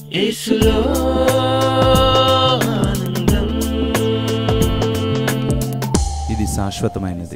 యేసులో ఆనందం. ఇది శాశ్వతమైనది.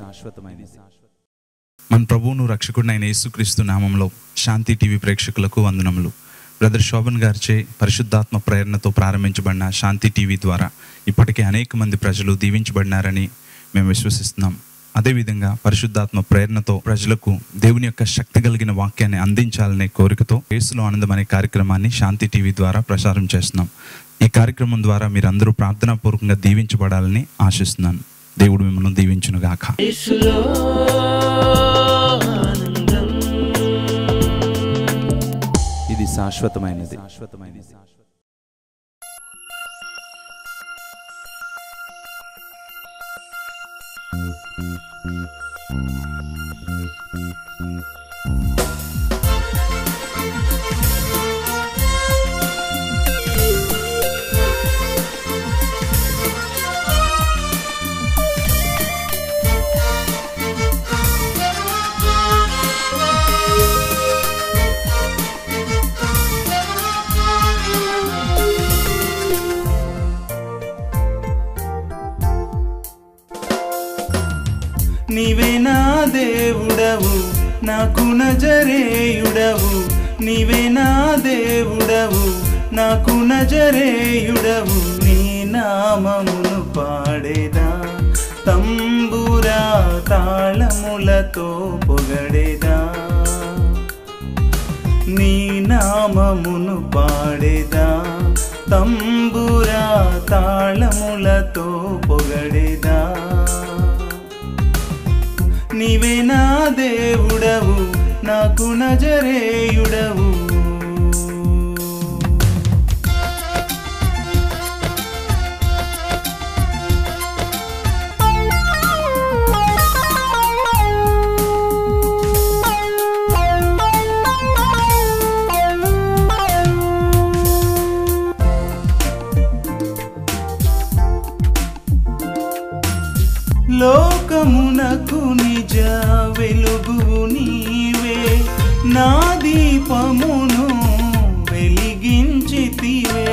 మన ప్రభువును రక్షకుడినైన యేసుక్రీస్తు నామంలో శాంతి టీవీ ప్రేక్షకులకు వందనములు. బ్రదర్ శోభన్ గారిచే పరిశుద్ధాత్మ ప్రేరణతో ప్రారంభించబడిన శాంతి టీవీ ద్వారా ఇప్పటికే అనేక మంది ప్రజలు దీవించబడినారని మేము విశ్వసిస్తున్నాం. అదేవిధంగా పరిశుద్ధాత్మ ప్రేరణతో ప్రజలకు దేవుని యొక్క శక్తి కలిగిన వాక్యాన్ని అందించాలనే కోరికతో యేసులో ఆనందం అనే కార్యక్రమాన్ని శాంతి టీవీ ద్వారా ప్రసారం చేస్తున్నాం. ఈ కార్యక్రమం ద్వారా మీరందరూ ప్రార్థనాపూర్వకంగా దీవించబడాలని ఆశిస్తున్నాను. దేవుడు మిమ్మల్ని దీవించునుగాక. యేసులో ఆనందం. ఇది శాశ్వతమైనది. నీవే నా దేవుడవు, నాకు నజరేయుడవు. నీవే నా దేవుడవు, నాకు నజరేయుడవు. నీ నామమును పాడేదా, తంబురా తాళములతో పొగడేదా. నీ నామమును పాడేదా, తంబురా తాళములతో పొగడేదా. నీవే నా దేవుడవు, నాకు నజరేయుడవు. లోకమునకు నిజ వెలుగు నీవే, నా దీపమును వెలిగించితివే.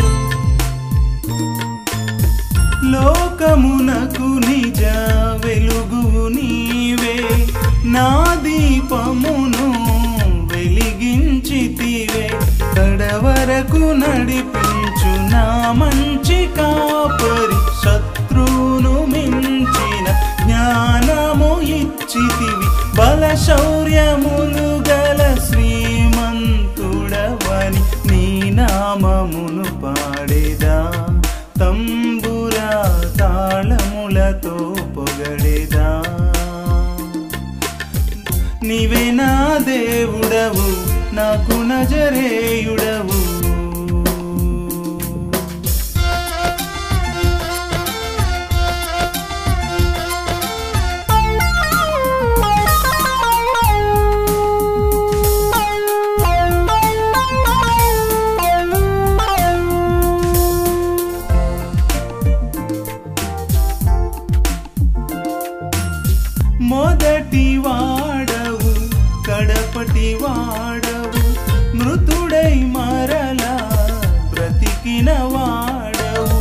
లోకమునకు నిజ వెలుగు నీవే, నా దీపమును వెలిగించితివే. కడవరకు నడిపించు నా మంచి కాపరి, శత్రువును మించిన జ్ఞానము ఇచ్చితివి. బల శౌర్యములు గల శ్రీమంతుడవని నీ నామమును పాడేదా, తంబురా తాళములతో పొగడేదా. నీవే నా దేవుడవు, నాకు నజరేయుడవు. మొదటి వాడవు, కడపటి వాడవు, మృతుడై మరలా బ్రతికిన వాడవు.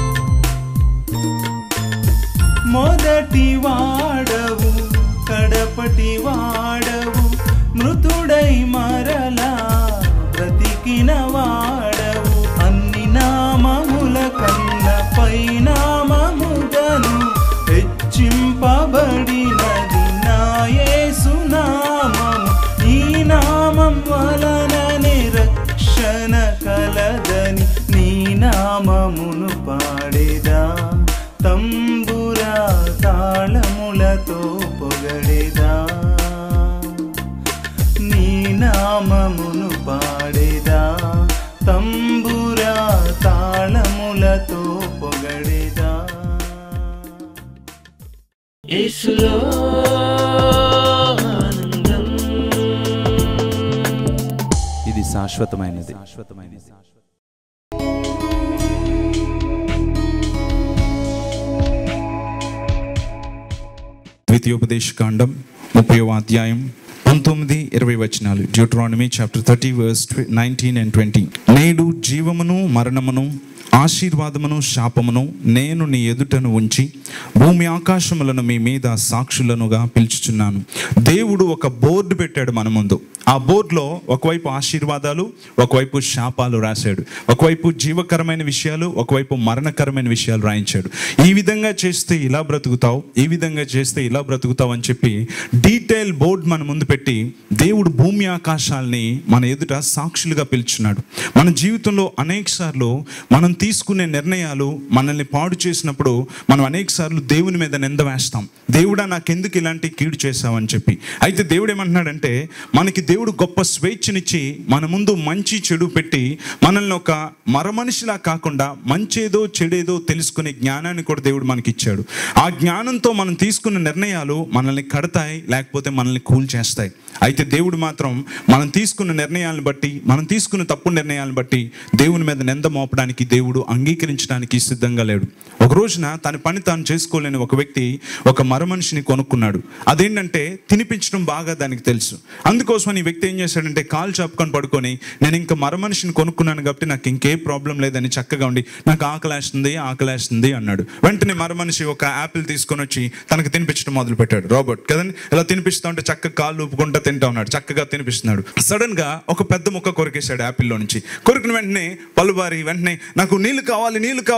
మొదటి వాడవు, కడపటి వాడవు, మృతుడై మరలా బ్రతికిన వాడవు. అన్ని నామముల కన్న పై నామముగను హెచ్చింపబడినది నా యేసు నామము. ఈ నామం వలననే రక్షణ కలదని నీ నామమును పాడేదా, తంబురా తాళములతో పొగడేదా. నీ నామమును పాడేదా, తంబురా తాళములతో పొగడేదా. యేసులో ఆనందం. ఇది శాశ్వతమైనది. ద్వితీయోపదేశకాండం 30వ అధ్యాయం 19-20 వచనాలు. Deuteronomy chapter 30 verse 19 and 20. నేడు జీవమును మరణమును ఆశీర్వాదమును శాపమును నేను నీ ఎదుటను ఉంచి భూమి ఆకాశములను మీ మీద సాక్షులనుగా పిలుచుచున్నాను. దేవుడు ఒక బోర్డు పెట్టాడు మన ముందు. ఆ బోర్డులో ఒకవైపు ఆశీర్వాదాలు, ఒకవైపు శాపాలు రాశాడు. ఒకవైపు జీవకరమైన విషయాలు, ఒకవైపు మరణకరమైన విషయాలు రాయించాడు. ఈ విధంగా చేస్తే ఇలా బ్రతుకుతావు, ఈ విధంగా చేస్తే ఇలా బ్రతుకుతావు అని చెప్పి డీటెయిల్ బోర్డు మన ముందు పెట్టి దేవుడు భూమి ఆకాశాలని మన ఎదుట సాక్షులుగా పిలుచున్నాడు. మన జీవితంలో అనేక సార్లు మనం తీసుకునే నిర్ణయాలు మనల్ని పాడు చేసినప్పుడు మనం అనేక సార్లు దేవుని మీద నింద వేస్తాం. దేవుడా నాకెందుకు ఇలాంటి కీడు చేశావని చెప్పి. అయితే దేవుడు ఏమంటున్నాడంటే, మనకి దేవుడు గొప్ప స్వేచ్ఛనిచ్చి మన ముందు మంచి చెడు పెట్టి మనల్ని ఒక మరమనిషిలా కాకుండా మంచేదో చెడేదో తెలుసుకునే జ్ఞానాన్ని కూడా దేవుడు మనకి ఇచ్చాడు. ఆ జ్ఞానంతో మనం తీసుకున్న నిర్ణయాలు మనల్ని కడతాయి, లేకపోతే మనల్ని కూల్చేస్తాయి. అయితే దేవుడు మాత్రం మనం తీసుకున్న నిర్ణయాలను బట్టి, మనం తీసుకున్న తప్పు నిర్ణయాలను బట్టి దేవుని మీద నింద మోపడానికి, దేవుడు అంగీకరించడానికి సిద్ధంగా లేడు. ఒక రోజున తన పని తాను చేసుకోలేని ఒక వ్యక్తి ఒక మరమనిషిని కొనుక్కున్నాడు. అదేంటంటే తినిపించడం బాగా దానికి తెలుసు. అందుకోసం ఈ వ్యక్తి ఏం చేశాడంటే కాలు చాపుకొని పడుకొని, నేను ఇంకా మరమనిషిని కొనుక్కున్నాను కాబట్టి నాకు ఇంకే ప్రాబ్లం లేదని చక్కగా ఉండి, నాకు ఆకలేస్తుంది అన్నాడు. వెంటనే మరమనిషి ఒక యాపిల్ తీసుకొని వచ్చి తనకు తినిపించడం మొదలు పెట్టాడు. రాబర్ట్ కదండి, ఇలా తినిపిస్తూ ఉంటే చక్కగా కాళ్ళు ఊపుకుంటా తింటా ఉన్నాడు, చక్కగా తినిపిస్తున్నాడు. సడన్ గా ఒక పెద్ద ముక్క కొరికేశాడు యాపిల్లో నుంచి. కొరికిన వెంటనే పలుబారి వెంటనే నాకు నీళ్ళు కావాలి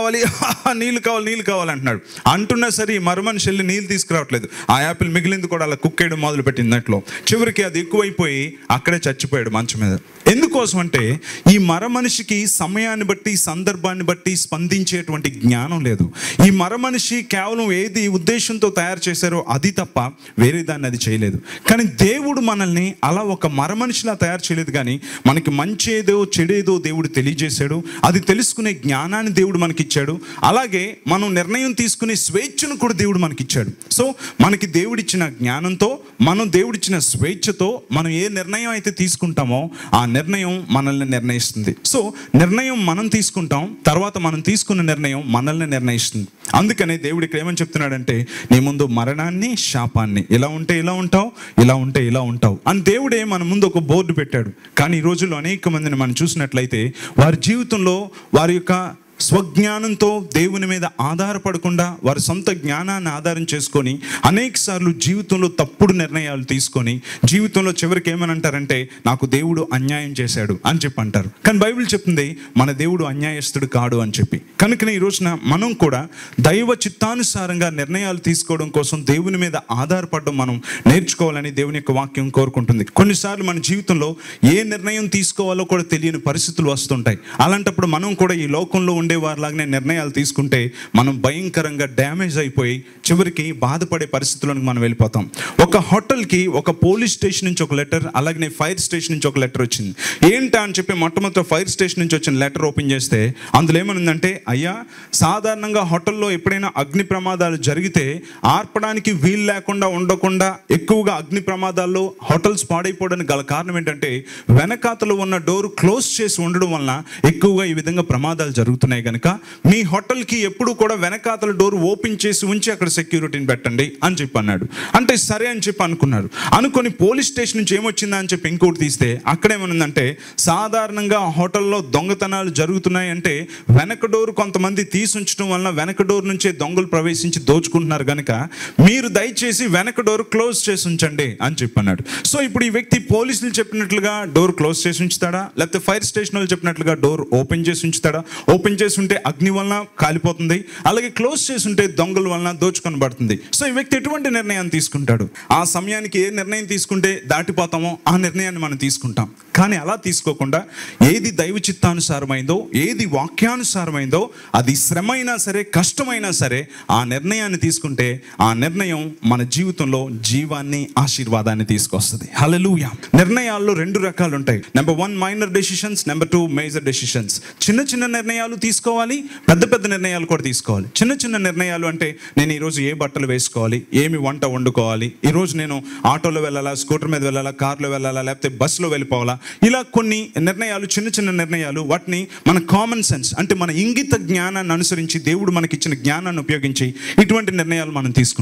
అంటున్నాడు. అంటున్నా సరే మరమనిషి వెళ్ళి నీళ్ళు తీసుకురావట్లేదు. ఆ యాపిల్ మిగిలింది కూడా అలా కుక్కేయడం మొదలు పెట్టింది దాంట్లో. చివరికి అది ఎక్కువైపోయి అక్కడే చచ్చిపోయాడు మంచం మీద. ఎందుకోసం అంటే ఈ మరమనిషికి సమయాన్ని బట్టి, సందర్భాన్ని బట్టి స్పందించేటువంటి జ్ఞానం లేదు. ఈ మరమనిషి కేవలం ఏది ఉద్దేశంతో తయారు చేశారో అది తప్ప వేరే దాన్ని అది చేయలేదు. కానీ దేవుడు మనల్ని అలా ఒక మరమనిషిలా తయారు చేయలేదు, కానీ మనకి మంచేదో చెడేదో దేవుడు తెలియజేశాడు. అది తెలుసుకునే జ్ఞానాన్ని దేవుడు మనకిచ్చాడు. అలాగే మనం నిర్ణయం తీసుకునే స్వేచ్ఛను కూడా దేవుడు మనకిచ్చాడు. సో మనకి దేవుడిచ్చిన జ్ఞానంతో, మనం దేవుడిచ్చిన స్వేచ్ఛతో మనం ఏ నిర్ణయం అయితే తీసుకుంటామో ఆ నిర్ణయం మనల్ని నిర్ణయిస్తుంది. సో నిర్ణయం మనం తీసుకుంటాం, తర్వాత మనం తీసుకున్న నిర్ణయం మనల్ని నిర్ణయిస్తుంది. అందుకనే దేవుడు ఇక్కడ ఏమని చెప్తున్నాడంటే, నీ ముందు మరణాన్ని, శాపాన్ని, ఇలా ఉంటే ఇలా ఉంటావు, ఇలా ఉంటే ఇలా ఉంటావు అని దేవుడే మన ముందు ఒక బోర్డు పెట్టాడు. కానీ ఈ రోజుల్లో అనేక మందిని మనం చూసినట్లయితే వారి జీవితంలో వారి యొక్క స్వజ్ఞానంతో దేవుని మీద ఆధారపడకుండా వారి సొంత జ్ఞానాన్ని ఆధారం చేసుకొని అనేక సార్లు జీవితంలో తప్పుడు నిర్ణయాలు తీసుకొని జీవితంలో చివరికి ఏమని అంటారంటే, నాకు దేవుడు అన్యాయం చేశాడు అని చెప్పి అంటారు. కానీ బైబిల్ చెప్తుంది మన దేవుడు అన్యాయస్తుడు కాడు అని చెప్పి. కనుకనే ఈ రోజున మనం కూడా దైవ చిత్తానుసారంగా నిర్ణయాలు తీసుకోవడం కోసం దేవుని మీద ఆధారపడడం మనం నేర్చుకోవాలని దేవుని యొక్క వాక్యం కోరుకుంటుంది. కొన్నిసార్లు మన జీవితంలో ఏ నిర్ణయం తీసుకోవాలో కూడా తెలియని పరిస్థితులు వస్తుంటాయి. అలాంటప్పుడు మనం కూడా ఈ లోకంలో ఉండేవారిలాగానే నిర్ణయాలు తీసుకుంటే మనం భయంకరంగా డ్యామేజ్ అయిపోయి చివరికి బాధపడే పరిస్థితుల్లోకి మనం వెళ్ళిపోతాం. ఒక హోటల్కి ఒక పోలీస్ స్టేషన్ నుంచి ఒక లెటర్, అలాగే ఫైర్ స్టేషన్ నుంచి ఒక లెటర్ వచ్చింది. ఏంటా అని చెప్పి మొట్టమొదటి ఫైర్ స్టేషన్ నుంచి వచ్చిన లెటర్ ఓపెన్ చేస్తే అందులో ఏమనుందంటే, అయ్యా సాధారణంగా హోటల్లో ఎప్పుడైనా అగ్ని ప్రమాదాలు జరిగితే ఆర్పడానికి వీలు లేకుండా ఉండకుండా ఎక్కువగా అగ్ని ప్రమాదాల్లో హోటల్స్ పాడైపోవడానికి గల కారణం ఏంటంటే వెనకాతలో ఉన్న డోర్ క్లోజ్ చేసి ఉండడం వలన ఎక్కువగా ఈ విధంగా ప్రమాదాలు జరుగుతున్నాయి. కనుక మీ హోటల్కి ఎప్పుడు కూడా వెనకాతల డోర్ ఓపెన్ చేసి ఉంచి అక్కడ సెక్యూరిటీని పెట్టండి అని చెప్పి అన్నాడు. అంటే సరే అని చెప్పి అనుకొని పోలీస్ స్టేషన్ నుంచి ఏమొచ్చిందా అని చెప్పి ఇంకోటి తీస్తే అక్కడేమనుందంటే, సాధారణంగా హోటల్లో దొంగతనాలు జరుగుతున్నాయి అంటే వెనక డోర్ కొంతమంది తీసుంచడం వలన వెనక డోర్ నుంచే దొంగలు ప్రవేశించి దోచుకుంటున్నారు కనుక మీరు దయచేసి వెనక డోర్ క్లోజ్ చేసి ఉంచండి అని చెప్పి అన్నాడు. సో ఇప్పుడు ఈ వ్యక్తి పోలీసులు చెప్పినట్లుగా డోర్ క్లోజ్ చేసి ఉంచుతాడా, లేకపోతే ఫైర్ స్టేషన్ వాళ్ళు చెప్పినట్లుగా డోర్ ఓపెన్ చేసి ఉంచుతాడా? ఓపెన్ చేసి ఉంటే అగ్ని వలన కాలిపోతుంది, అలాగే క్లోజ్ చేసి ఉంటే దొంగల వలన దోచుకొనబడుతుంది. సో ఈ వ్యక్తి ఎటువంటి నిర్ణయాన్ని తీసుకుంటాడు? ఆ సమయానికి ఏ నిర్ణయం తీసుకుంటే దాటిపోతామో ఆ నిర్ణయాన్ని మనం తీసుకుంటాం. కానీ అలా తీసుకోకుండా ఏది దైవ చిత్తానుసారమైందో, ఏది వాక్యానుసారమైందో, అది శ్రమైనా సరే కష్టమైనా సరే ఆ నిర్ణయాన్ని తీసుకుంటే ఆ నిర్ణయం మన జీవితంలో జీవాన్ని, ఆశీర్వాదాన్ని తీసుకొస్తుంది. హల్లెలూయా. నిర్ణయాల్లో రెండు రకాలు ఉంటాయి. Number 1 minor decisions, number 2 major decisions. చిన్న నిర్ణయాలు తీసుకోవాలి, పెద్ద నిర్ణయాలు కూడా తీసుకోవాలి. చిన్న నిర్ణయాలు అంటే, నేను ఈరోజు ఏ బట్టలు వేసుకోవాలి, ఏమి వంట వండుకోవాలి, ఈరోజు నేను ఆటోలో వెళ్ళాలా, స్కూటర్ మీద వెళ్ళాలా, కార్లో వెళ్ళాలా, లేకపోతే బస్సులో వెళ్ళిపోవాలా, ఇలా కొన్ని నిర్ణయాలు, చిన్న నిర్ణయాలు. వాటిని మన కామన్ సెన్స్ అంటే మన ఇంగిత జ్ఞానాన్ని అనుసరించి దేవుడు మనకిచ్చిన జ్ఞానాన్ని ఉపయోగించి ఇటువంటి నిర్ణయాలు మనం తీసుకుంటాం.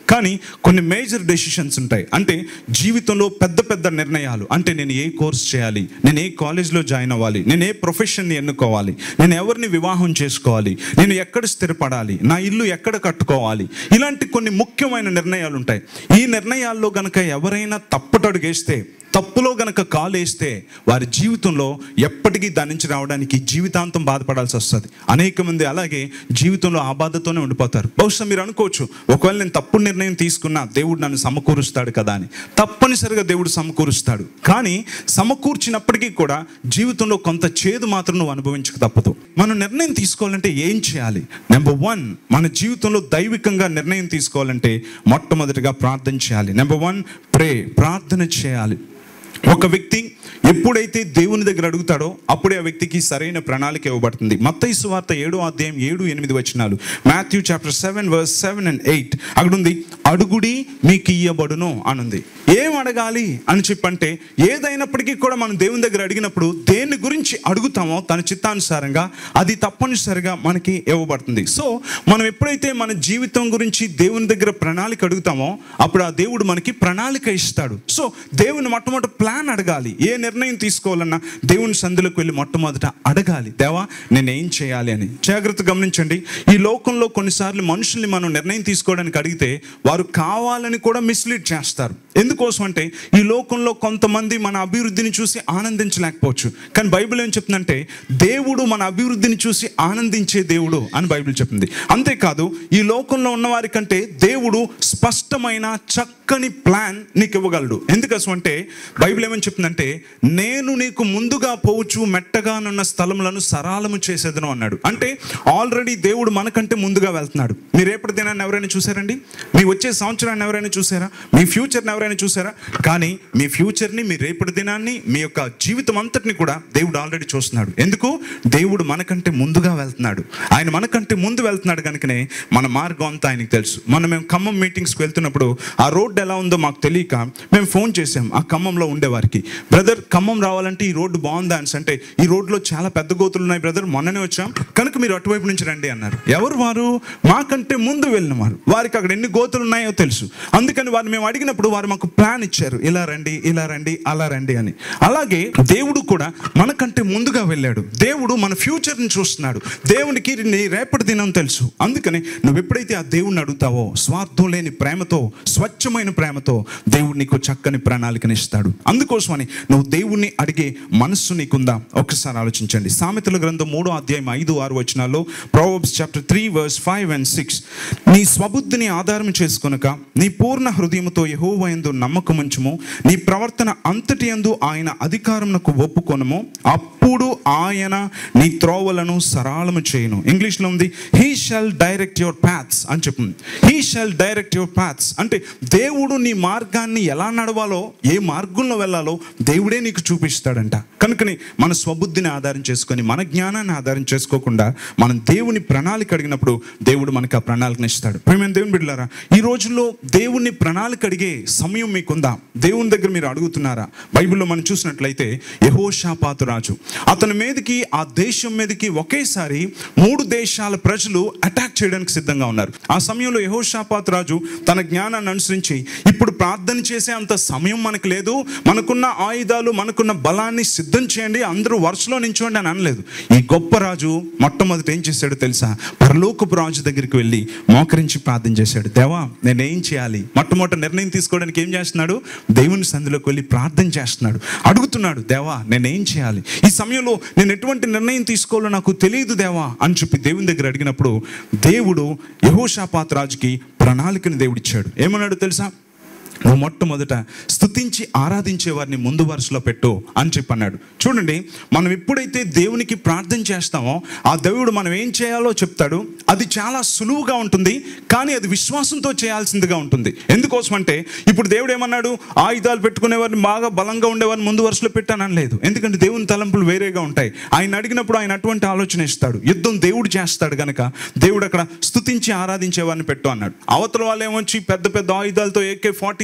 కానీ కొన్ని మేజర్ డెసిషన్స్ ఉంటాయి. అంటే జీవితంలో పెద్ద పెద్ద నిర్ణయాలు. అంటే నేను ఏ కోర్స్ చేయాలి, నేను ఏ కాలేజ్లో జాయిన్ అవ్వాలి, నేను ఏ ప్రొఫెషన్ని ఎన్నుకోవాలి, నేను ఎవరిని వివాహం చేసుకోవాలి, నేను ఎక్కడ స్థిరపడాలి, నా ఇల్లు ఎక్కడ కట్టుకోవాలి, ఇలాంటి కొన్ని ముఖ్యమైన నిర్ణయాలు ఉంటాయి. ఈ నిర్ణయాల్లో గనక ఎవరైనా తప్పుటడుగేస్తే, తప్పులో గనక కాలు వేస్తే వారి జీవితంలో ఎప్పటికీ దాని నుంచి రావడానికి జీవితాంతం బాధపడాల్సి వస్తుంది. అనేక మంది అలాగే జీవితంలో ఆ బాధతోనే ఉండిపోతారు. బహుశా మీరు అనుకోవచ్చు, ఒకవేళ నేను తప్పుడు నిర్ణయం తీసుకున్నా దేవుడు నన్ను సమకూరుస్తాడు కదా అని. తప్పనిసరిగా దేవుడు సమకూరుస్తాడు. కానీ సమకూర్చినప్పటికీ కూడా జీవితంలో కొంత చేదు మాత్రం నువ్వు అనుభవించక తప్పదు. మనం నిర్ణయం తీసుకోవాలంటే ఏం చేయాలి? నెంబర్ 1, మన జీవితంలో దైవికంగా నిర్ణయం తీసుకోవాలంటే మొట్టమొదటిగా ప్రార్థన చేయాలి. నెంబర్ 1, ప్రే, ప్రార్థన చేయాలి. ఒక వ్యక్తి ఎప్పుడైతే దేవుని దగ్గర అడుగుతాడో అప్పుడే ఆ వ్యక్తికి సరైన ప్రణాళిక ఇవ్వబడుతుంది. మత్తయి సువార్త 7వ అధ్యాయం 7-8 వచనాలు, మాథ్యూ చాప్టర్ 7 verse 7 and 8 అక్కడ ఉంది, అడుగుడి మీకు ఇయ్యబడును అనుంది. ఏం అడగాలి అని చెప్పంటే, ఏదైనప్పటికీ కూడా మనం దేవుని దగ్గర అడిగినప్పుడు దేని గురించి అడుగుతామో తన చిత్తానుసారంగా అది తప్పనిసరిగా మనకి ఇవ్వబడుతుంది. సో మనం ఎప్పుడైతే మన జీవితం గురించి దేవుని దగ్గర ప్రణాళిక అడుగుతామో అప్పుడు ఆ దేవుడు మనకి ప్రణాళిక ఇస్తాడు. సో దేవుని మొట్టమొదటి ప్లాన్ అడగాలి. ఏ నిర్ణయం తీసుకోవాలన్నా దేవుని సందులోకి వెళ్ళి మొట్టమొదట అడగాలి, దేవా నేను ఏం చేయాలి అని. జాగ్రత్త గమనించండి, ఈ లోకంలో కొన్నిసార్లు మనుషుల్ని మనం నిర్ణయం తీసుకోవడానికి అడిగితే వారు కావాలని కూడా మిస్లీడ్ చేస్తారు. ఎందుకోసం అంటే ఈ లోకంలో కొంతమంది మన అభివృద్ధిని చూసి ఆనందించలేకపోవచ్చు. కానీ బైబిల్ ఏం చెప్తుందంటే దేవుడు మన అభివృద్ధిని చూసి ఆనందించే దేవుడు అని బైబిల్ చెప్తుంది. అంతేకాదు ఈ లోకంలో ఉన్న వారి కంటే దేవుడు స్పష్టమైన చక్కని ప్లాన్ నీకు ఇవ్వగలడు. ఎందుకోసం అంటే బైబిల్ ఏమని చెప్తుందంటే, నేను నీకు ముందుగా పోవచ్చు మెట్టగానున్న స్థలములను సరాలము చేసేదను అన్నాడు. అంటే ఆల్రెడీ దేవుడు మనకంటే ముందుగా వెళ్తున్నాడు. మీ రేపటి దినాన్ని ఎవరైనా చూసారండి? మీ వచ్చే సంవత్సరాన్ని ఎవరైనా చూసారా? మీ ఫ్యూచర్ని ఎవరైనా చూసారా? కానీ మీ ఫ్యూచర్ని, మీ రేపటి దినాన్ని, మీ యొక్క జీవితం అంతటిని కూడా దేవుడు ఆల్రెడీ చూస్తున్నాడు. ఎందుకు? దేవుడు మనకంటే ముందుగా వెళ్తున్నాడు. ఆయన మనకంటే ముందు వెళ్తున్నాడు కనుకనే మన మార్గం అంతా ఆయనకు తెలుసు. మేము ఖమ్మం మీటింగ్స్కి వెళ్తున్నప్పుడు ఆ రోడ్డు ఎలా ఉందో మాకు తెలియక మేము ఫోన్ చేసాం ఆ ఖమ్మంలో ఉండేవారికి, బ్రదర్ ఖమ్మం రావాలంటే ఈ రోడ్డు బాగుందా అని. అంటే ఈ రోడ్లో చాలా పెద్ద గోతులు ఉన్నాయి బ్రదర్, మొన్ననే వచ్చాం కనుక మీరు అటువైపు నుంచి రండి అన్నారు. ఎవరు వారు? మాకంటే ముందు వెళ్ళిన వారు. వారికి అక్కడ ఎన్ని గోతులు ఉన్నాయో తెలుసు. అందుకని వారు మేము అడిగినప్పుడు వారు మాకు ప్లాన్ ఇచ్చారు, ఇలా రండి, ఇలా రండి, అలా రండి అని. అలాగే దేవుడు కూడా మనకంటే ముందుగా వెళ్ళాడు. దేవుడు మన ఫ్యూచర్ని చూస్తున్నాడు. దేవునికి నీ రేపటి దినం తెలుసు. అందుకని నువ్వు ఎప్పుడైతే ఆ దేవుడిని అడుగుతావో స్వార్థం లేని ప్రేమతో, స్వచ్ఛమైన ప్రేమతో దేవుడు నీకు చక్కని ప్రణాళికని ఇస్తాడు. అందుకోసమని నువ్వు దేవుణ్ణి అడిగే మనస్సు నీకుందా? ఒక్కసారి ఆలోచించండి. సామెతల గ్రంథం 3వ అధ్యాయం 5-6 వచనాల్లో, ప్రొవర్బ్స్ చాప్టర్ 3 verse 5 and 6, నీ స్వబుద్ధిని ఆధారం చేసుకొనక నీ పూర్ణ హృదయముతో యెహోవా యందు నమ్మకముంచుము, నీ ప్రవర్తన అంతటి యందు ఆయన అధికారమునకు ఒప్పుకొనుము, అప్పుడు ఆయన నీ త్రోవలను సరళము చేయును. ఇంగ్లీష్లో ఉంది, he shall direct your paths అని చెప్తుంది. He shall direct your paths అంటే దేవుడు నీ మార్గాన్ని ఎలా నడవాలో, ఏ మార్గంలో వెళ్ళాలో దేవుడే నీకు చూపిస్తాడంట. కనుకని మన స్వబుద్ధిని ఆధారం చేసుకొని, మన జ్ఞానాన్ని ఆధారం చేసుకోకుండా మనం దేవుని ప్రణాళిక అడిగినప్పుడు దేవుడు మనకు ఆ ప్రణాళికను ఇస్తాడు. ప్రియమైన దేవుని బిడ్డలారా, ఈ రోజుల్లో దేవుని ప్రణాళిక అడిగే సమయం మీకుందా? దేవుని దగ్గర మీరు అడుగుతున్నారా? బైబిల్లో మనం చూసినట్లయితే యెహోషాపాతు రాజు, అతని మీదకి, ఆ దేశం మీదకి ఒకేసారి 3 దేశాల ప్రజలు అటాక్ చేయడానికి సిద్ధంగా ఉన్నారు. ఆ సమయంలో యెహోషాపాతు రాజు తన జ్ఞానాన్ని అనుసరించి, ఇప్పుడు ప్రార్థన చేసే అంత సమయం మనకు లేదు, మనకున్న ఆయుధాలు, మనకున్న బలాన్ని సిద్ధం చేయండి, అందరూ వరుసలో నించోండి అని అనలేదు. ఈ గొప్ప రాజు మొట్టమొదటి ఏం చేశాడు తెలుసా? పరలోకపు రాజు దగ్గరికి వెళ్ళి మోకరించి ప్రార్థన చేశాడు. దేవా నేనేం చేయాలి? మొట్టమొదటి నిర్ణయం తీసుకోవడానికి ఏం చేస్తున్నాడు? దేవుని సంధిలోకి వెళ్ళి ప్రార్థన చేస్తున్నాడు, అడుగుతున్నాడు, దేవా నేనేం చేయాలి? ఈ సమయంలో నేను ఎటువంటి నిర్ణయం తీసుకోవాలో నాకు తెలియదు దేవా అని చెప్పి దేవుని దగ్గర అడిగినప్పుడు దేవుడు యెహోషాపాతు రాజుకి ప్రణాళికను దేవుడిచ్చాడు. ఏమన్నాడు తెలుసా? నువ్వు మొట్టమొదట స్తుతించి ఆరాధించే వారిని ముందు వరుసలో పెట్టు అని చెప్పన్నాడు. చూడండి, మనం ఎప్పుడైతే దేవునికి ప్రార్థన చేస్తామో ఆ దేవుడు మనం ఏం చేయాలో చెప్తాడు. అది చాలా సులువుగా ఉంటుంది, కానీ అది విశ్వాసంతో చేయాల్సిందిగా ఉంటుంది. ఎందుకోసం అంటే ఇప్పుడు దేవుడు ఏమన్నాడు? ఆయుధాలు పెట్టుకునేవారిని, బాగా బలంగా ఉండేవారిని ముందు వరుసలో పెట్టానని లేదు. ఎందుకంటే దేవుని తలంపులు వేరేగా ఉంటాయి. ఆయన అడిగినప్పుడు ఆయన అటువంటి ఆలోచన ఇస్తాడు. యుద్ధం దేవుడు చేస్తాడు కనుక దేవుడు అక్కడ స్తుతించి ఆరాధించే వారిని పెట్టు అన్నాడు. అవతల వాళ్ళు ఏమొచ్చి పెద్ద పెద్ద ఆయుధాలతో AK-47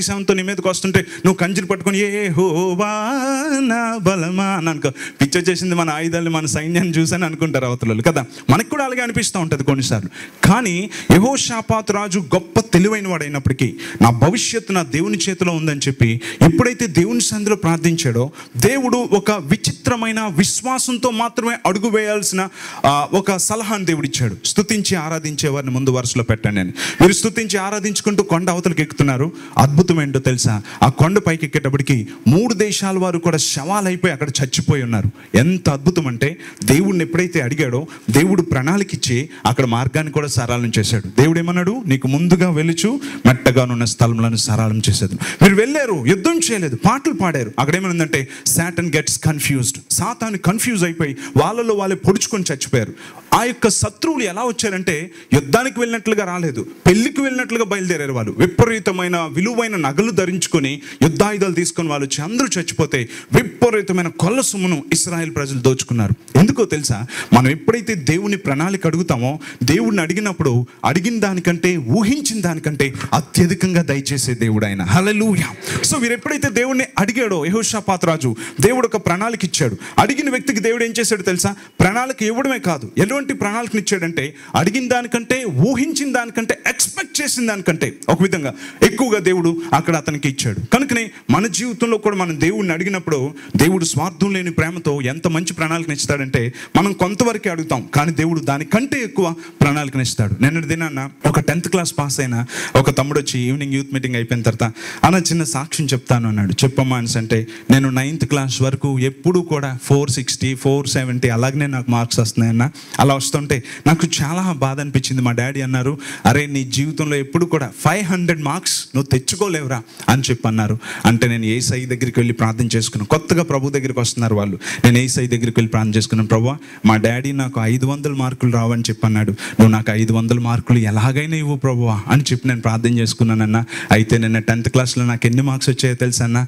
47తో నీ మీదకి వస్తుంటే నువ్వు కంజీలు పట్టుకొని యెహోవా నా బలమా అని అనుకో. పిక్చర్ చేసింది మన ఆయుధాలు, మన సైన్యాన్ని చూసని అనుకుంటారు అవతల కదా. మనకు కూడా అలాగే అనిపిస్తూ ఉంటుంది కొన్నిసార్లు. కానీ యెహోషాపాతు రాజు గొప్ప తెలివైన వాడు అయినప్పటికీ నా భవిష్యత్తు నా దేవుని చేతిలో ఉందని చెప్పి ఎప్పుడైతే దేవుని సన్నిధిలో ప్రార్థించాడో, దేవుడు ఒక విచిత్రమైన విశ్వాసంతో మాత్రమే అడుగు వేయాల్సిన ఒక సలహాను దేవుడు ఇచ్చాడు. స్తుతించి ఆరాధించే వారిని ముందు వరుసలో పెట్టండి అని. మీరు స్తుతించి ఆరాధించుకుంటూ కొండ అవతలకి ఎక్కుతున్నారు. అద్భుతం ఏంటో తెలుసా? ఆ కొండ పైకి ఎక్కేటప్పటికి 3 దేశాల వారు కూడా శవాలైపోయి అక్కడ చచ్చిపోయి ఉన్నారు. ఎంత అద్భుతం అంటే, దేవుడిని ఎప్పుడైతే అడిగాడో దేవుడు ప్రణాళిక ఇచ్చి అక్కడ మార్గాన్ని కూడా సరళం చేశాడు. దేవుడు ఏమన్నాడు? నీకు ముందుగా వెలుచు మెట్టగానున్న స్థలములను సరళం చేసేది. మీరు వెళ్ళారు, యుద్ధం చేయలేదు, పాటలు పాడారు. అక్కడ ఏమైందంటే సాటన్ గెట్స్ కన్ఫ్యూజ్డ్. సాతాను కన్ఫ్యూజ్ అయిపోయి వాళ్ళలో వాళ్ళే పొడుచుకొని చచ్చిపోయారు. ఆ యొక్క శత్రువులు ఎలా వచ్చారంటే యుద్ధానికి వెళ్ళినట్లుగా రాలేదు, పెళ్లికి వెళ్ళినట్లుగా బయలుదేరారు. వాళ్ళు విపరీతమైన విలువైన నగలు ధరించుకొని యుద్ధాయుధాలు తీసుకొని వాళ్ళు వచ్చి అందరూ చచ్చిపోతే విపరీతమైన కొల్ల సొమ్మును ఇశ్రాయేల్ ప్రజలు దోచుకున్నారు. ఎందుకో తెలుసా? మనం ఎప్పుడైతే దేవుని ప్రణాళిక అడుగుతామో, దేవుడిని అడిగినప్పుడు అడిగిన దానికంటే ఊహించిన దానికంటే అత్యధికంగా దయచేసే దేవుడు ఆయన. హల్లెలూయా. సో మీరు ఎప్పుడైతే దేవుడిని అడిగాడో యెహోషాపాతు రాజు, దేవుడు ఒక ప్రణాళిక ఇచ్చాడు. అడిగిన వ్యక్తికి దేవుడు ఏం చేశాడు తెలుసా? ప్రణాళిక ఇవ్వడమే కాదు, ఎటువంటి ప్రణాళికను ఇచ్చాడంటే అడిగిన దానికంటే ఊహించిన దానికంటే ఎక్స్పెక్ట్ చేసిన దానికంటే ఒక విధంగా ఎక్కువగా దేవుడు అక్కడ అతనికి ఇచ్చాడు. కనుకనే మన జీవితంలో కూడా మనం దేవుడిని అడిగినప్పుడు దేవుడు స్వార్థం లేని ప్రేమతో ఎంత మంచి ప్రణాళికను ఇస్తాడంటే మనం కొంతవరకే అడుగుతాం, కానీ దేవుడు దానికంటే ఎక్కువ ప్రణాళికను ఇస్తాడు. నిన్నటి దినాన్న ఒక 10th క్లాస్ పాస్ అయిన ఒక తమ్ముడు వచ్చి ఈవినింగ్ యూత్ మీటింగ్ అయిపోయిన తర్వాత అన్న చిన్న సాక్ష్యం చెప్తాను అన్నాడు. చెప్పమ్మా అని అంటే, నేను 9th క్లాస్ వరకు ఎప్పుడు కూడా 460 470 అలాగనే నాకు మార్క్స్ వస్తున్నాయన్న. అలా వస్తుంటే నాకు చాలా బాధ అనిపించింది. మా డాడీ అన్నారు, అరే నీ జీవితంలో ఎప్పుడు కూడా 500 మార్క్స్ నువ్వు తెచ్చుకోలేవురా అని చెప్పి అన్నారు. అంటే నేను యేసయ్య దగ్గరికి వెళ్ళి ప్రార్థన చేసుకున్నాను. కొత్తగా ప్రభు దగ్గరికి వస్తున్నారు వాళ్ళు. నేను యేసయ్య దగ్గరికి వెళ్ళి ప్రార్థన చేసుకున్నాను. ప్రభువా, మా డాడీ నాకు 500 మార్కులు రావని చెప్పి అన్నాడు. నువ్వు నాకు 500 మార్కులు ఎలాగైనా ఇవ్వు ప్రభువా అని చెప్పి నేను ప్రార్థన చేసుకున్నానన్న. అయితే నిన్న 10th క్లాస్లో నాకు ఎన్ని మార్క్స్ వచ్చాయో తెలుసా అన్న?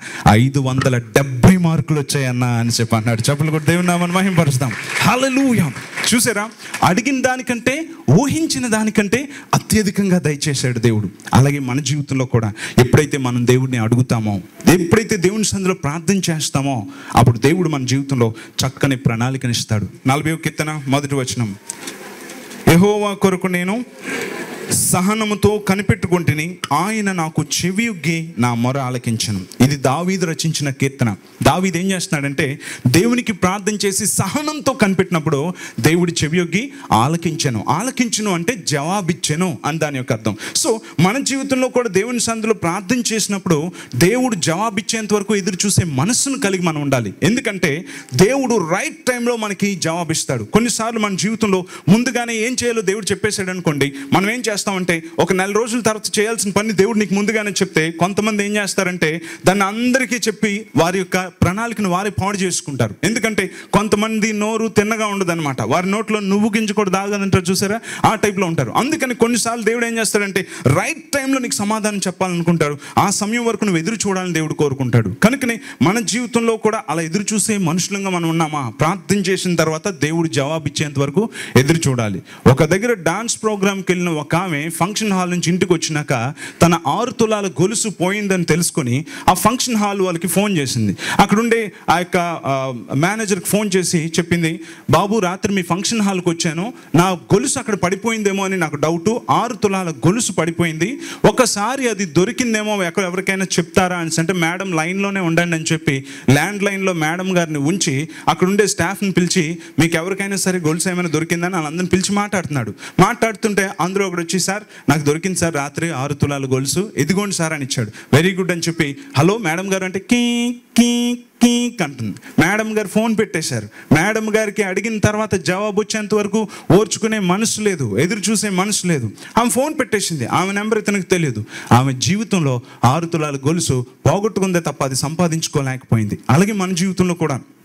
570 మార్కులు వచ్చాయన్నా అని చెప్పి అన్నాడు. చెప్పులు కూడా దేవుని నామమున మహిమపరుస్తాం. హల్లెలూయా. చూసారా? అడిగిన దానికంటే ఊహించిన దానికంటే అత్యధికంగా దయచేశాడు దేవుడు. అలాగే మన జీవితంలో కూడా ఎప్పుడైతే మనం దేవుడిని అడుగుతామో, ఎప్పుడైతే దేవుని సన్నిధిలో ప్రార్థన చేస్తామో, అప్పుడు దేవుడు మన జీవితంలో చక్కని ప్రణాళికనిస్తాడు. 40వ కీర్తన 1వ వచనం, యెహోవా కొరకు నేను సహనముతో కనిపెట్టుకుంటుని, ఆయన నాకు చెవియొగ్గి నా మొర ఆలకించను. ఇది దావీదు రచించిన కీర్తన. దావీదు ఏం చేస్తున్నాడంటే దేవునికి ప్రార్థన చేసి సహనంతో కనిపెట్టినప్పుడు దేవుడి చెవియొగ్గి ఆలకించను. ఆలకించను అంటే జవాబిచ్చెను అని దాని యొక్క అర్థం. సో మన జీవితంలో కూడా దేవుని సన్నిధిలో ప్రార్థన చేసినప్పుడు దేవుడు జవాబిచ్చేంత వరకు ఎదురు చూసే మనస్సును కలిగి మనం ఉండాలి. ఎందుకంటే దేవుడు రైట్ టైంలో మనకి జవాబిస్తాడు. కొన్నిసార్లు మన జీవితంలో ముందుగానే ఏం చేయాలో దేవుడు చెప్పేశాడు అనుకోండి, మనం ఏం చేస్తామంటే ఒక 4 రోజుల తర్వాత చేయాల్సిన పని దేవుడు నీకు ముందుగానే చెప్తే కొంతమంది ఏం చేస్తారంటే దాన్ని అందరికీ చెప్పి వారి యొక్క ప్రణాళికను వారి పాడు చేసుకుంటారు. ఎందుకంటే కొంతమంది నోరు తిన్నగా ఉండదు అనమాట, వారి నోట్లో నువ్వు గింజ కూడా దాగదంటారు చూసారా, ఆ టైప్లో ఉంటారు. అందుకని కొన్నిసార్లు దేవుడు ఏం చేస్తాడంటే రైట్ టైంలో నీకు సమాధానం చెప్పాలనుకుంటాడు. ఆ సమయం వరకు నువ్వు ఎదురు చూడాలని దేవుడు కోరుకుంటాడు. కనుకనే మన జీవితంలో కూడా అలా ఎదురు చూసే మనుషులంగా మనం ఉన్నామా? ప్రార్థన చేసిన తర్వాత దేవుడు జవాబు ఇచ్చేంత వరకు ఎదురు చూడాలి. ఒక దగ్గర డాన్స్ ప్రోగ్రామ్కి వెళ్ళిన ఒక ఆమె ఫంక్షన్ హాల్ నుంచి ఇంటికి వచ్చినాక తన 6 తులాల గొలుసు పోయిందని తెలుసుకొని ఆ ఫంక్షన్ హాల్ వాళ్ళకి ఫోన్ చేసింది. అక్కడుండే ఆ యొక్క మేనేజర్కి ఫోన్ చేసి చెప్పింది, బాబు రాత్రి మీ ఫంక్షన్ హాల్కి వచ్చాను, నా గొలుసు అక్కడ పడిపోయిందేమో అని నాకు డౌటు. 6 తులాల గొలుసు పడిపోయింది, ఒకసారి అది దొరికిందేమో ఎవరికైనా చెప్తారా అని అంటే మేడం లైన్లోనే ఉండండి అని చెప్పి ల్యాండ్ లైన్లో మేడం గారిని ఉంచి అక్కడుండే స్టాఫ్ని పిలిచి మీకు ఎవరికైనా సరే గొలుసు ఏమైనా దొరికిందని వాళ్ళందరిని పిలిచి మాట్లాడుతుంటే అందులో ఒకటి వచ్చి, సార్ నాకు దొరికింది సార్ రాత్రి 6 తులాల గొలుసు, ఎదిగోండి సార్ అని ఇచ్చాడు. వెరీ గుడ్ అని చెప్పి హలో మేడం గారు అంటే కీ కీ కీ అంటుంది. మేడం గారు ఫోన్ పెట్టేశారు. మేడం గారికి అడిగిన తర్వాత జవాబు వచ్చేంత వరకు ఓర్చుకునే మనసు లేదు, ఎదురు చూసే మనసు లేదు. ఆమె ఫోన్ పెట్టేసింది. ఆమె నెంబర్ ఇతనికి తెలియదు. ఆమె జీవితంలో 6 తులాల గొలుసు పోగొట్టుకుందే తప్ప అది సంపాదించుకోలేకపోయింది. అలాగే మన జీవితంలో కూడా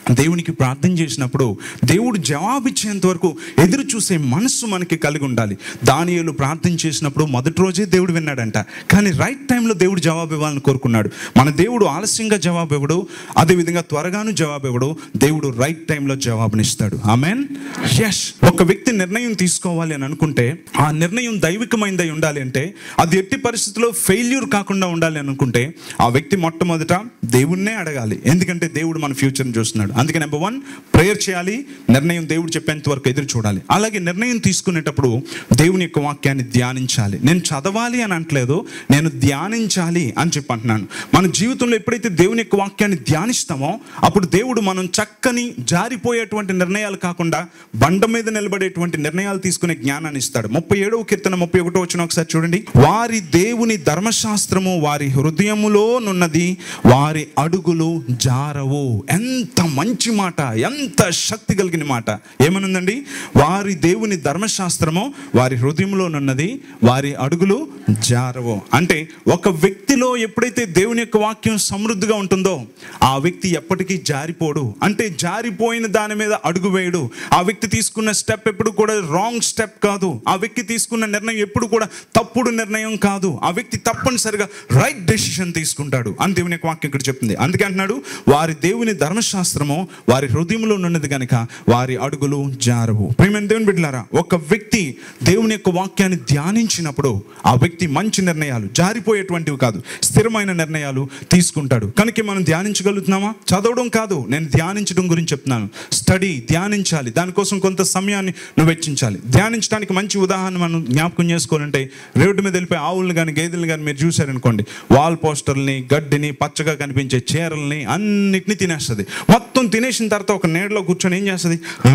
దేవునికి ప్రార్థన చేసినప్పుడు దేవుడు జవాబిచ్చేంత వరకు ఎదురు చూసే మనస్సు మనకి కలిగి ఉండాలి. దానియేలు ప్రార్థన చేసినప్పుడు మొదటి రోజే దేవుడు విన్నాడంట, కానీ రైట్ టైంలో దేవుడు జవాబు ఇవ్వాలని కోరుకున్నాడు. మన దేవుడు ఆలస్యంగా జవాబు ఇవ్వడు, అదేవిధంగా త్వరగాను జవాబు ఇవ్వడు. దేవుడు రైట్ టైంలో జవాబునిస్తాడు. ఆమెన్. ఎస్, ఒక వ్యక్తి నిర్ణయం తీసుకోవాలి అని అనుకుంటే ఆ నిర్ణయం దైవికమైనదై ఉండాలి అంటే, అది ఎట్టి పరిస్థితుల్లో ఫెయిల్యూర్ కాకుండా ఉండాలి అనుకుంటే ఆ వ్యక్తి మొట్టమొదట దేవుణ్ణే అడగాలి. ఎందుకంటే దేవుడు మన ఫ్యూచర్ని చూస్తున్నాడు. అందుకే నెంబర్ 1 ప్రేయర్ చేయాలి. నిర్ణయం దేవుడు చెప్పేంత వరకు ఎదురు చూడాలి. అలాగే నిర్ణయం తీసుకునేటప్పుడు దేవుని యొక్క వాక్యాన్ని ధ్యానించాలి. నేను చదవాలి అని అంటలేదు, నేను ధ్యానించాలి అని చెప్పి అంటున్నాను. మన జీవితంలో ఎప్పుడైతే దేవుని యొక్క వాక్యాన్ని ధ్యానిస్తామో అప్పుడు దేవుడు మనం చక్కని జారిపోయేటువంటి నిర్ణయాలు కాకుండా బండ మీద నిలబడేటువంటి నిర్ణయాలు తీసుకునే జ్ఞానాన్ని ఇస్తాడు. 37వ కీర్తన 31వ వచనం ఒకసారి చూడండి. వారి దేవుని ధర్మశాస్త్రము వారి హృదయములో నున్నది, వారి అడుగులు జారవు. ఎంత మంచి మాట, ఎంత శక్తి కలిగిన మాట. ఏమనుందండి? వారి దేవుని ధర్మశాస్త్రము వారి హృదయంలోనున్నది, వారి అడుగులు జారవు. అంటే ఒక వ్యక్తిలో ఎప్పుడైతే దేవుని యొక్క వాక్యం సమృద్ధిగా ఉంటుందో ఆ వ్యక్తి ఎప్పటికీ జారిపోడు. అంటే జారిపోయిన దాని మీద అడుగు వేయడు. ఆ వ్యక్తి తీసుకున్న స్టెప్ ఎప్పుడు కూడా రాంగ్ స్టెప్ కాదు. ఆ వ్యక్తి తీసుకున్న నిర్ణయం ఎప్పుడు కూడా తప్పుడు నిర్ణయం కాదు. ఆ వ్యక్తి తప్పనిసరిగా రైట్ డెసిషన్ తీసుకుంటాడు అని దేవుని యొక్క వాక్యం ఇక్కడ చెప్తుంది. అందుకే అంటున్నాడు, వారి దేవుని ధర్మశాస్త్రము వారి హృదయంలో ఉన్నది కనుక వారి అడుగులు జారవు. ప్రియమైన దేవుని బిడ్డలారా, ఒక వ్యక్తి దేవుని యొక్క వాక్యాన్ని ధ్యానించినప్పుడు ఆ వ్యక్తి మంచి నిర్ణయాలు, జారిపోయేటువంటివి కాదు, స్థిరమైన నిర్ణయాలు తీసుకుంటాడు. కనుక మనం ధ్యానించగలుగుతున్నామా? చదవడం కాదు, నేను ధ్యానించడం గురించి చెప్తున్నాను. స్టడీ, ధ్యానించాలి. దానికోసం కొంత సమయాన్ని నువ్వు వెచ్చించాలి. ధ్యానించడానికి మంచి ఉదాహరణ మనం జ్ఞాపకం చేసుకోవాలంటే, రోడ్డు మీద వెళ్ళిపోయి ఆవులను కానీ గేదెలను కానీ మీరు చూశారనుకోండి, వాల్ పోస్టర్ని, గడ్డిని, పచ్చగా కనిపించే చీరల్ని అన్నిటినీ తినేస్తుంది. మొత్తం తినేసిన తర్వాత ఒక నీడలో కూర్చొని ఏం చేస్తుంది?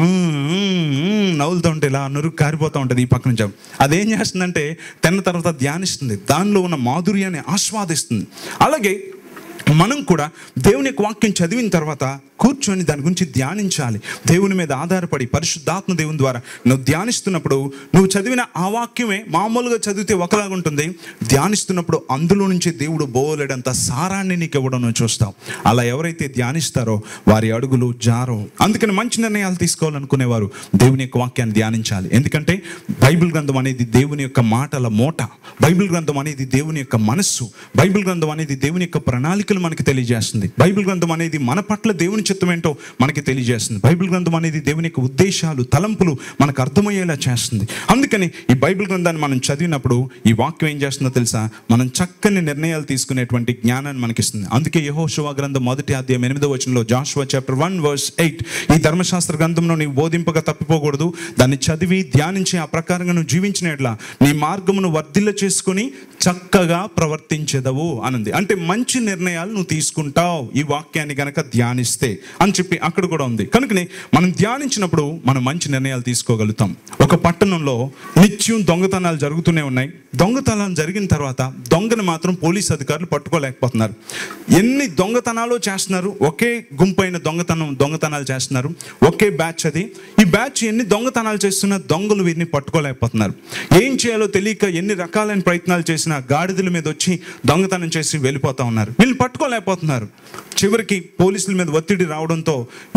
నవ్వులుతూ ఉంటే ఇలా నురుగు కారిపోతూ ఉంటుంది ఈ పక్క నుంచి. అదేం చేస్తుందంటే తిన్న తర్వాత ధ్యానిస్తుంది, దానిలో ఉన్న మాధుర్యాన్ని ఆస్వాదిస్తుంది. అలాగే మనం కూడా దేవుని యొక్క వాక్యం చదివిన తర్వాత కూర్చొని దాని గురించి ధ్యానించాలి. దేవుని మీద ఆధారపడి పరిశుద్ధాత్మ దేవుని ద్వారా నువ్వు ధ్యానిస్తున్నప్పుడు నువ్వు చదివిన ఆ వాక్యమే మామూలుగా చదివితే ఒకలాగా ఉంటుంది. ధ్యానిస్తున్నప్పుడు అందులో నుంచి దేవుడు బోలెడంత సారాన్ని నీకు ఇవ్వడం నువ్వు చూస్తావు. అలా ఎవరైతే ధ్యానిస్తారో వారి అడుగులు జారో. అందుకని మంచి నిర్ణయాలు తీసుకోవాలనుకునేవారు దేవుని యొక్క వాక్యాన్ని ధ్యానించాలి. ఎందుకంటే బైబిల్ గ్రంథం అనేది దేవుని యొక్క మాటల మూట. బైబిల్ గ్రంథం అనేది దేవుని యొక్క మనస్సు. బైబిల్ గ్రంథం అనేది దేవుని యొక్క ప్రణాళికలు మనకి తెలియజేస్తుంది. బైబిల్ గ్రంథం అనేది మన పట్ల దేవుని చిత్తం ఏంటో మనకి తెలియజేస్తుంది. బైబిల్ గ్రంథం అనేది దేవుని యొక్క ఉద్దేశాలు, తలంపులు మనకు అర్థమయ్యేలా చేస్తుంది. అందుకని ఈ బైబిల్ గ్రంథాన్ని మనం చదివినప్పుడు ఈ వాక్యం ఏం చేస్తుందో తెలుసా? మనం చక్కని నిర్ణయాలు తీసుకునేటువంటి జ్ఞానాన్ని మనకిస్తుంది. అందుకే యెహోషువ గ్రంథం 1వ అధ్యాయం 8వ వచనంలో, జాషువా చాప్టర్ 1 verse 8, ఈ ధర్మశాస్త్ర గ్రంథంలో నీవు బోధింపగా తప్పిపోకూడదు, దాన్ని చదివి ధ్యానించి ఆ ప్రకారంగా నువ్వు జీవించినట్లా నీ మార్గమును వర్ధిల్ల చేసుకుని చక్కగా ప్రవర్తించెదవు అనంది. అంటే మంచి నిర్ణయాలు నువ్వు తీసుకుంటావు ఈ వాక్యాన్ని గనక ధ్యానిస్తే అని చెప్పి అక్కడ కూడా ఉంది. కనుకనే మనం ధ్యానించినప్పుడు మనం మంచి నిర్ణయాలు తీసుకోగలుగుతాం. ఒక పట్టణంలో నిత్యం దొంగతనాలు జరుగుతూనే ఉన్నాయి. దొంగతనాలు జరిగిన తర్వాత దొంగను మాత్రం పోలీస్ అధికారులు పట్టుకోలేకపోతున్నారు. ఎన్ని దొంగతనాలు చేస్తున్నారు, ఒకే గుంపైన దొంగతనాలు చేస్తున్నారు, ఒకే బ్యాచ్ అది. ఈ బ్యాచ్ ఎన్ని దొంగతనాలు చేస్తున్నా దొంగలు వీరిని పట్టుకోలేకపోతున్నారు. ఏం చేయాలో తెలియక ఎన్ని రకాలైన ప్రయత్నాలు చేసినా గాడిదల మీద వచ్చి దొంగతనం చేసి వెళ్ళిపోతా ఉన్నారు. వీళ్ళు పట్టుకోలేకపోతున్నారు. చివరికి పోలీసుల మీద ఒత్తిడి రావడంతో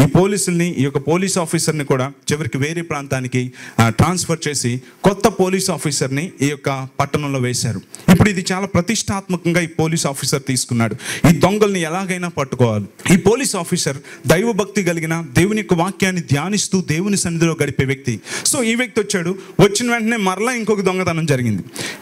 ఈ యొక్క పోలీస్ ఆఫీసర్ని కూడా చివరికి వేరే ప్రాంతానికి ట్రాన్స్ఫర్ చేసి కొత్త పోలీస్ ఆఫీసర్ని ఈ యొక్క పట్టణంలో వేశారు. ఇప్పుడు ఇది చాలా ప్రతిష్టాత్మకంగా ఈ పోలీస్ ఆఫీసర్ తీసుకున్నాడు. ఈ దొంగల్ని ఎలాగైనా పట్టుకోవాలి. ఈ పోలీస్ ఆఫీసర్ దైవభక్తి కలిగిన, దేవుని యొక్క వాక్యాన్ని ధ్యానిస్తూ దేవుని సన్నిధిలో గడిపే వ్యక్తి. సో ఈ వ్యక్తి వచ్చాడు. వచ్చిన వెంటనే మరలా ఇంకొక దొంగతనం జరిగింది.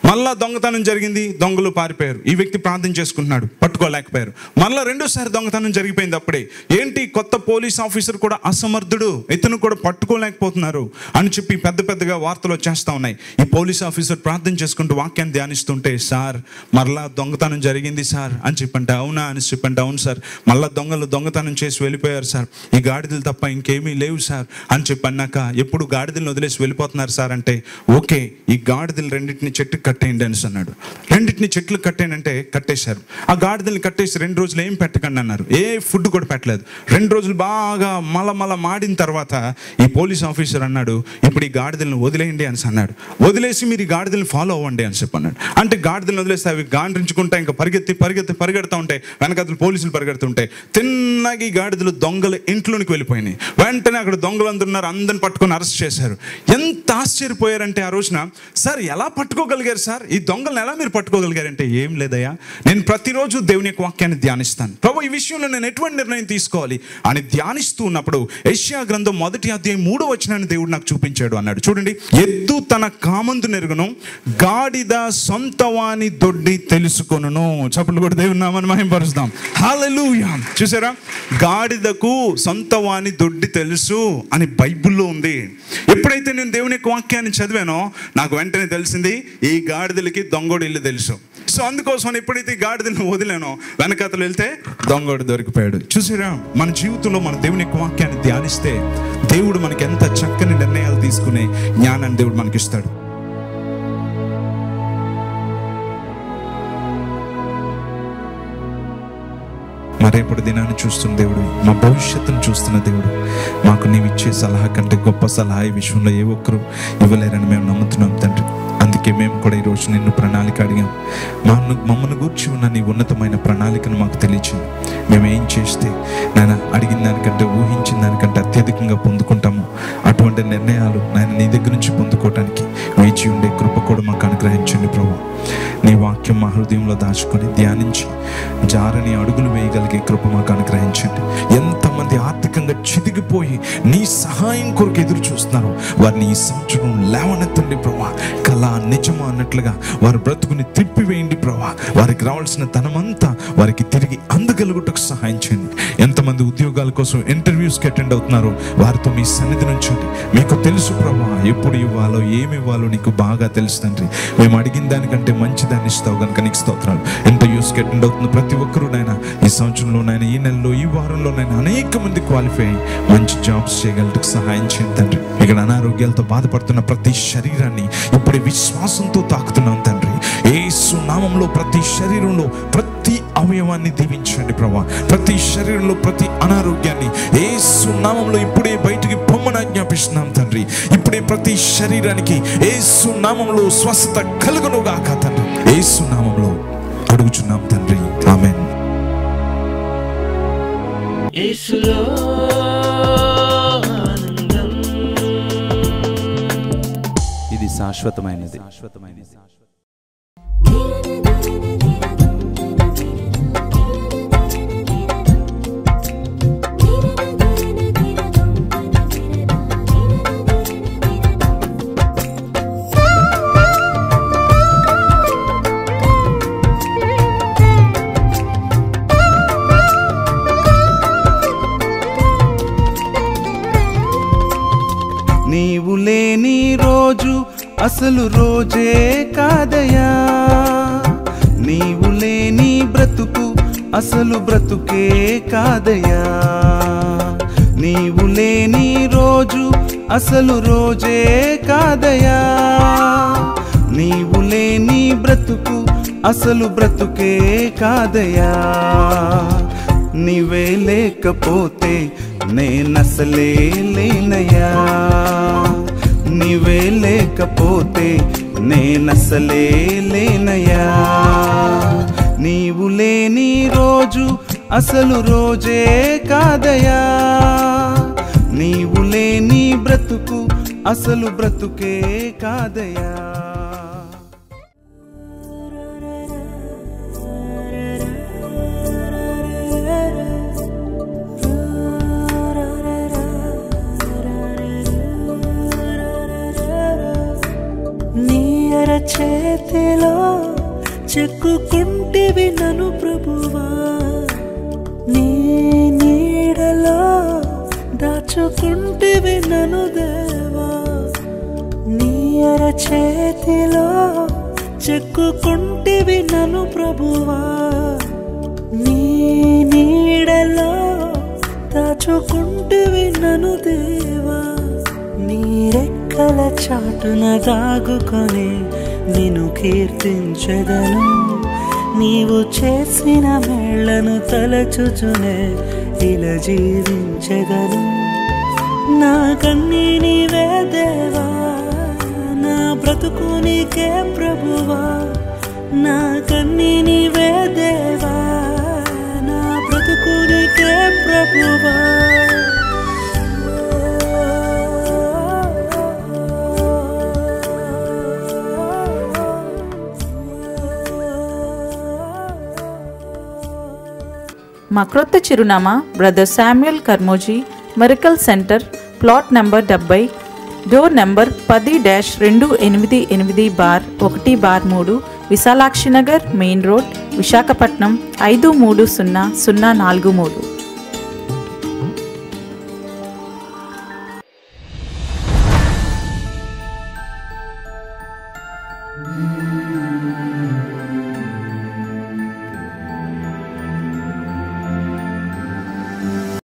దొంగలు పారిపోయారు. ఈ వ్యక్తి ప్రార్థన చేసుకుంటున్నాడు, పట్టుకోలేకపోయారు. మరలా రెండోసారి దొంగతనం జరిగిపోయింది. అప్పుడే ఏంటి, కొత్త పోలీస్ ఆఫీసర్ కూడా అసమర్థుడు, ఇతను కూడా పట్టుకోలేకపోతున్నారు అని చెప్పి పెద్దగా వార్తలు వచ్చేస్తా ఉన్నాయి. ఈ పోలీస్ ఆఫీసర్ ప్రార్థన చేసుకుంటూ వాక్యాన్ని ధ్యానిస్తుంటే, సార్ మరలా దొంగతనం జరిగింది సార్ అని చెప్పంటే, అవునా అని చెప్పంటే, అవును సార్, మళ్ళా దొంగతనం చేసి వెళ్ళిపోయారు సార్, ఈ గాడిదలు తప్ప ఇంకేమీ లేవు సార్ అని చెప్పన్నాక, ఎప్పుడు గాడిదలను వదిలేసి వెళ్ళిపోతున్నారు సార్ అంటే, ఓకే ఈ గాడిదలు రెండింటిని చెట్టుకు కట్టేయండి అని అన్నాడు. రెండింటిని చెట్లు కట్టేయండి అంటే కట్టేశారు. ఆ గాడిదల్ని కట్టేసి ఆపేసి 2 రోజులు ఏం పెట్టకండి అన్నారు. ఏ ఫుడ్ కూడా పెట్టలేదు. 2 రోజులు బాగా మల మాడిన తర్వాత ఈ పోలీస్ ఆఫీసర్ అన్నాడు, ఇప్పుడు ఈ గాడిదలను వదిలేయండి అని అన్నాడు. వదిలేసి మీరు ఈ గాడిదలను ఫాలో అవ్వండి అని చెప్పన్నాడు. అంటే గాడిదలను వదిలేస్తే అవి గాండ్రించుకుంటా ఇంకా పరిగెడతా ఉంటాయి. వెనకాతలు పోలీసులు పరిగెడుతుంటాయి. తిన్నగా ఈ గాడిదలు దొంగల ఇంట్లోనికి వెళ్ళిపోయినాయి. వెంటనే అక్కడ దొంగలు అందరున్నారు, అందరిని పట్టుకొని అరెస్ట్ చేశారు. ఎంత ఆశ్చర్యపోయారంటే ఆ రోజున, సార్ ఎలా పట్టుకోగలిగారు సార్, ఈ దొంగలను ఎలా మీరు పట్టుకోగలిగారంటే, ఏం లేదయ్యా, నేను ప్రతిరోజు దేవుని యొక్క వాక్యాన్ని ధ్యానిస్తాను ప్రభు, ఈ విషయంలో నేను ఎటువంటి నిర్ణయం తీసుకోవాలి అని ధ్యానిస్తూ ఉన్నప్పుడు యెషయా గ్రంథం 1వ అధ్యాయం 3వ వచనాన్ని దేవుడు నాకు చూపించాడు అన్నాడు. చూడండి, ఎద్దు తన కామందు నెరుగును, గాడిద సొంత వాని దొడ్డి తెలుసుకొనును. చప్పట్లు కూడా దేవుని నామాన్ని మహిమపరుస్తాం. హల్లెలూయా. చూసారా, గాడిదకు సొంత వాని దొడ్డి తెలుసు అని బైబిల్లో ఉంది. ఎప్పుడైతే నేను దేవుని యొక్క వాక్యాన్ని చదివానో నాకు వెంటనే తెలిసింది, ఈ గాడిదలకి దొంగోడు ఇల్లు తెలుసు. సో అందుకోసం ఎప్పుడైతే గాడిదలను వదిలానో వెనకతలు వెళ్తే దొంగోడు దొరికిపోయాడు. చూసారా, మన జీవితంలో మన దేవుని యొక్క వాక్యాన్ని ధ్యానిస్తే దేవుడు మనకి ఎంత చక్కని నిర్ణయాలు తీసుకునే జ్ఞానాన్ని దేవుడు మనకి ఇస్తాడు. మా రేపటి దినాన్ని చూస్తున్న దేవుడు, మా భవిష్యత్తును చూస్తున్న దేవుడు, మాకు నీవు ఇచ్చే సలహా కంటే గొప్ప సలహా ఈ విషయంలో ఏ ఒక్కరు ఇవ్వలేరని మేము నమ్ముతున్నాం తండ్రి. అందుకే మేము కూడా ఈరోజు నిన్ను ప్రణాళిక అడిగాం. మమ్మల్ని గూర్చి ఉన్న నీ ఉన్నతమైన ప్రణాళికను మాకు తెలియచింది. మేము ఏం చేస్తే నాయన అడిగిన దానికంటే ఊహించిన దానికంటే అత్యధికంగా పొందుకుంటాము, అటువంటి నిర్ణయాలు నాయన నీ దగ్గర నుంచి పొందుకోవటానికి వేచి ఉండే కృప కూడా మాకు అనుగ్రహించండి ప్రభు. నీ వాక్యం మా హృదయంలో దాచుకొని ధ్యానించి జారని అడుగులు వేయగలిగే కృప మాకు అనుగ్రహించండి. ఎంతమంది ఆర్థికంగా చిదిగిపోయి నీ సహాయం కొరకు ఎదురు చూస్తున్నారు, వారిని ఈ సంవత్సరం లేవనెత్తండి ప్రభా. కళ నిజమా అన్నట్లుగా వారి బ్రతుకుని తిప్పివేయండి ప్రభా. వారికి రావాల్సిన ధనమంతా వారికి తిరిగి అందగలుగుటకు సహాయం చేయండి. ఎంతమంది ఉద్యోగాల కోసం ఇంటర్వ్యూస్కి అటెండ్ అవుతున్నారో వారితో మీ సన్నిధి నుంచండి. మీకు తెలుసు ప్రభా, ఎప్పుడు ఇవ్వాలో ఏమి ఇవ్వాలో నీకు బాగా తెలుసు తండ్రి. మేము అడిగిన దానికంటే మంచి దాన్ని ఇస్తావు కనుక నీకు స్తోత్రాలు. ఇంటర్వ్యూస్కి అటెండ్ అవుతున్న ప్రతి ఒక్కరూ నాయన ఈ సంవత్సరంలోనైనా, ఈ నెలలో, ఈ వారంలోనైనా అనేక మంది క్వాలిఫై అయ్యి మంచి జాబ్స్ చేయగలటకు సహాయం చేయండి తండ్రి. ఇక్కడ అనారోగ్యాలతో బాధపడుతున్న ప్రతి శరీరాన్ని ఇప్పుడే విశ్వాసంతో తాకుతున్నాం తండ్రి. యేసు నామములో ప్రతి శరీరంలో ప్రతి అవయవాన్ని దీవించండి ప్రభా. ప్రతి శరీరంలో ప్రతి అనారోగ్యాన్ని యేసు నామములో ఇప్పుడే బయటికి పొమ్మని ఆజ్ఞాపిస్తున్నాం తండ్రి. ఇప్పుడే ప్రతి శరీరానికి యేసు నామములో స్వస్థత కలుగును గాక తండ్రి. యేసు నామములో అడుగుచున్నాం తండ్రి, ఆమేన్. యేసులో ఆనందం. ఇది శాశ్వతమైనది. నీవు లేని రోజు అసలు రోజే కాదయా, నీవు లేని బ్రతుకు అసలు బ్రతుకే కాదయా. నీవు లేని రోజు అసలు రోజే కాదయా, నీవు లేని బ్రతుకు అసలు బ్రతుకే కాదయా. నీవే లేకపోతే నేనసలే లేనయ్యా, నీవే లేకపోతే నేనసలే లేనయ్యా. నీవు లేని రోజు అసలు రోజే కాదయా, నీవు లేని బ్రతుకు అసలు బ్రతుకే కాదయా. చేతిలో చెక్కుకుంటివి నన్ను ప్రభువా, నీ నీడలో దాచుకుంటివి నన్ను దేవా. నీ చేతిలో చెక్కుకుంటివి నన్ను ప్రభువా, నీ నీడలో దాచుకుంటివి నన్ను దేవా. నీ రెక్కల చాటున దాగుకొని నిన్ను కీర్తించెదను, నీవు చేసిన మేళ్లను తలచుచునే ఇలా జీవించెదను. నా కన్నీ నీవే దేవా, నా బ్రతుకు నీకే ప్రభువా. నా కన్నీ నీవే దేవా, నా బ్రతుకు నీకే ప్రభువా. మా క్రొత్త చిరునామా brother Samuel Karmoji miracle centre, plot number 70, door number 10-288-1-3, Visalakshi Nagar, main road, Visakhapatnam 530043.